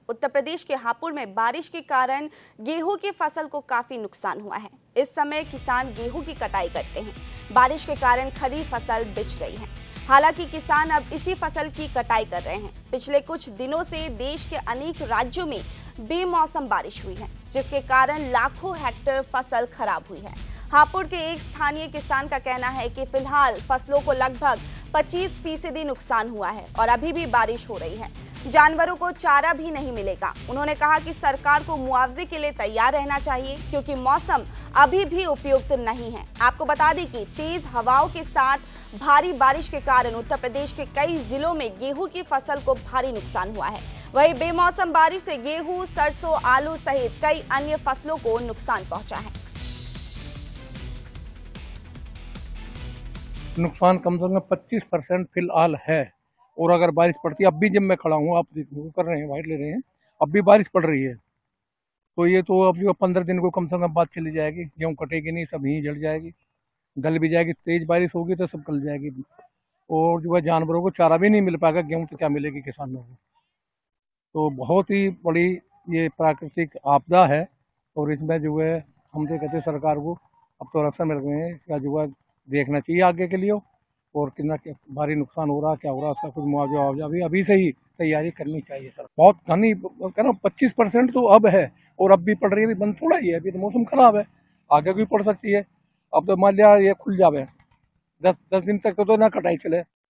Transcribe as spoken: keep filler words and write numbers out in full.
उत्तर प्रदेश के हापुड़ में बारिश के कारण गेहूं की फसल को काफी नुकसान हुआ है। इस समय किसान गेहूं की कटाई करते हैं। बारिश के कारण खड़ी फसल बिछ गई है। हालांकि किसान अब इसी फसल की कटाई कर रहे हैं। पिछले कुछ दिनों से देश के अनेक राज्यों में बेमौसम बारिश हुई है, जिसके कारण लाखों हेक्टेयर फसल खराब हुई है। हापुड़ के एक स्थानीय किसान का कहना है कि फिलहाल फसलों को लगभग पच्चीस फीसदी नुकसान हुआ है और अभी भी बारिश हो रही है। जानवरों को चारा भी नहीं मिलेगा। उन्होंने कहा कि सरकार को मुआवजे के लिए तैयार रहना चाहिए, क्योंकि मौसम अभी भी उपयुक्त नहीं है। आपको बता दें कि तेज हवाओं के साथ भारी बारिश के कारण उत्तर प्रदेश के कई जिलों में गेहूं की फसल को भारी नुकसान हुआ है। वहीं बेमौसम बारिश से गेहूं, सरसों, आलू सहित कई अन्य फसलों को नुकसान पहुंचा है। नुकसान कम से कम पच्चीस परसेंट फिलहाल है। और अगर बारिश पड़ती है, अब भी जब मैं खड़ा हूँ, आप कर रहे हैं, वाइट ले रहे हैं, अब भी बारिश पड़ रही है, तो ये तो अब जो पंद्रह दिन को कम से कम बात चली जाएगी। गेहूँ कटेगी नहीं, सब यहीं जल जाएगी, गल भी जाएगी। तेज बारिश होगी तो सब गल जाएगी। और जो है जानवरों को चारा भी नहीं मिल पाएगा। गेहूँ तो क्या मिलेगी किसानों को। तो बहुत ही बड़ी ये प्राकृतिक आपदा है। और इसमें जो है हम तो कहते हैं सरकार को अब तो रक्षा मिल गए हैं, इसका जो है देखना चाहिए आगे के लिए। और कितना भारी नुकसान हो रहा, क्या हो रहा, उसका कुछ मुआवजा मुआवजा भी अभी से ही तैयारी करनी चाहिए सर। बहुत घनी कह रहा हूँ, पच्चीस परसेंट तो अब है और अब भी पड़ रही है। अभी बंद थोड़ा ही है, अभी तो मौसम खराब है, आगे भी पड़ सकती है। अब तो मान लिया ये खुल जावे, दस दस दिन तक तो, तो ना कटाई चले।